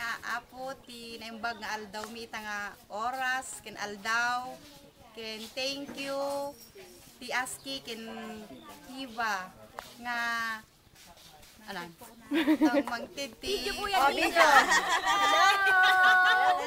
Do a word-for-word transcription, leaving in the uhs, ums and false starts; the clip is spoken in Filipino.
apo ti naimbag nga aldaw mi ita nga oras ken aldaw ken thank you ti aski ken Hiva nga anan tawag magtid ti Video po yan, oh, video. Hello!